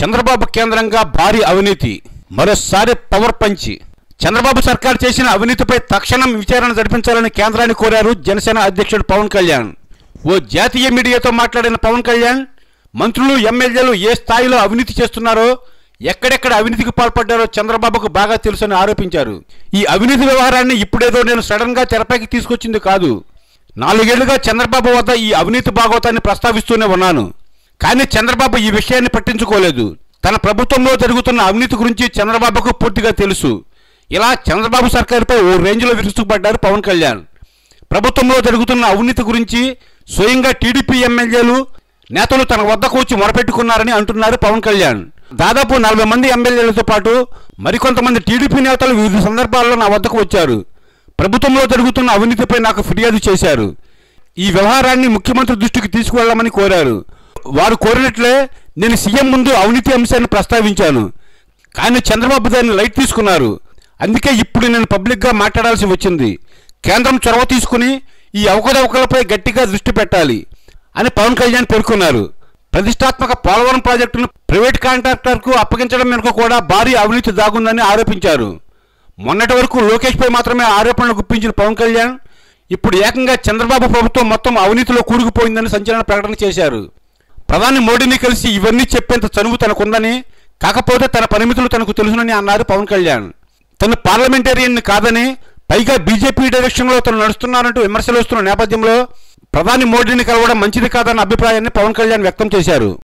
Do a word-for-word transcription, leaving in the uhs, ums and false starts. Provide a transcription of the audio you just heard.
చంద్రబాబు కేంద్రంగా భారీ అవినీతి, మరోసారి పవర్ పంచ్. చంద్రబాబు సర్కార్ చేసిన అవినీతిపై తక్షణం విచారణ జరిపించాలని కేంద్రాన్ని కోరారు జనసేన అధ్యక్షుడు పవన్ కళ్యాణ్. ఓ జాతీయ మీడియాతో మాట్లాడిన పవన్ కళ్యాణ్, మంత్రులు ఎమ్మెల్యేలు ఏ స్థాయిలో అవినీతి చేస్తున్నారో, ఎక్కడెక్కడ అవినీతికి పాల్పడ్డారో చంద్రబాబుకు బాగా తెలుసని ఆరోపించారు. ఈ అవినీతి వ్యవహారాన్ని ఇప్పుడేదో నేను సడన్ గా తెరపైకి తీసుకొచ్చింది కాదు. నాలుగేళ్లుగా చంద్రబాబు వద్ద ఈ అవినీతి భాగవతాన్ని ప్రస్తావిస్తూనే ఉన్నాను. కానీ చంద్రబాబు ఈ విషయాన్ని పట్టించుకోలేదు. తన ప్రభుత్వంలో జరుగుతున్న అవినీతి గురించి చంద్రబాబుకు పూర్తిగా తెలుసు. ఇలా చంద్రబాబు సర్కారుపై ఓ రేంజ్లో విరుచుకుపడ్డారు పవన్ కళ్యాణ్. ప్రభుత్వంలో జరుగుతున్న అవినీతి గురించి స్వయంగా టీడీపీ ఎమ్మెల్యేలు నేతలు తన వద్దకు వచ్చి మొరపెట్టుకున్నారని అంటున్నారు పవన్ కళ్యాణ్. దాదాపు నలభై మంది ఎమ్మెల్యేలతో పాటు మరికొంతమంది టీడీపీ నేతలు వివిధ సందర్భాల్లో నా వద్దకు వచ్చారు. ప్రభుత్వంలో జరుగుతున్న అవినీతిపై నాకు ఫిర్యాదు చేశారు. ఈ వ్యవహారాన్ని ముఖ్యమంత్రి దృష్టికి తీసుకువెళ్లమని కోరారు. వారు కోరినట్లే నేను సీఎం ముందు అవినీతి అంశాన్ని ప్రస్తావించాను. కానీ చంద్రబాబు దాన్ని లైట్ తీసుకున్నారు. అందుకే ఇప్పుడు నేను పబ్లిక్గా మాట్లాడాల్సి వచ్చింది. కేంద్రం చొరవ తీసుకుని ఈ అవకతవకలపై గట్టిగా దృష్టి పెట్టాలి అని పవన్ కళ్యాణ్ పేర్కొన్నారు. ప్రతిష్టాత్మక పోలవరం ప్రాజెక్టును ప్రైవేట్ కాంట్రాక్టర్కు అప్పగించడం వెనుక కూడా భారీ అవినీతి దాగుందని ఆరోపించారు. మొన్నటి వరకు లోకేష్ పై మాత్రమే ఆరోపణలు గుప్పించిన పవన్ కళ్యాణ్ ఇప్పుడు ఏకంగా చంద్రబాబు ప్రభుత్వం మొత్తం అవినీతిలో కూరుకుపోయిందని సంచలన ప్రకటన చేశారు. ప్రధాని మోడీని కలిసి ఇవన్నీ చెప్పేంత చనువు తనకుందని, కాకపోతే తన పరిమితులు తనకు తెలుసునని అన్నారు పవన్ కళ్యాణ్. తను పార్లమెంటేరియన్ కాదని, పైగా బీజేపీ డైరెక్షన్లో తను నడుస్తున్నారంటూ విమర్శలు వస్తున్న నేపథ్యంలో ప్రధాని మోడీని కలవడం మంచిది కాదన్న అభిప్రాయాన్ని పవన్ కళ్యాణ్ వ్యక్తం చేశారు.